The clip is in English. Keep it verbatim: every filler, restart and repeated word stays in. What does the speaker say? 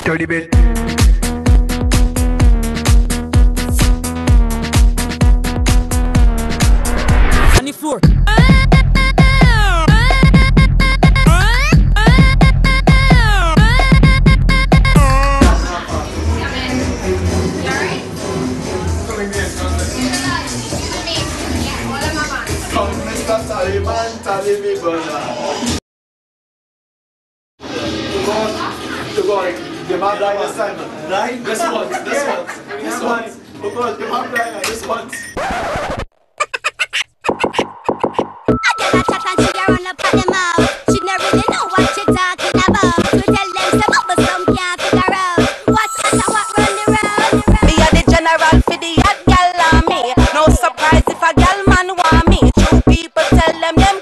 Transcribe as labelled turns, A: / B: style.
A: Dirty bit.
B: On the floor.
C: Mister Taliban, Taliban, brother. To God, the man blind this time. Blind? This one, this one, this one. Oh God, the man blind, this one.
D: I get a chat and she run up at them out. She never really know what she talking about. We tell them some up, but some can't figure out what's hot and what run the round.
E: Me a the general for the hot gal on me. No surprise if a gal man want me. True people tell them them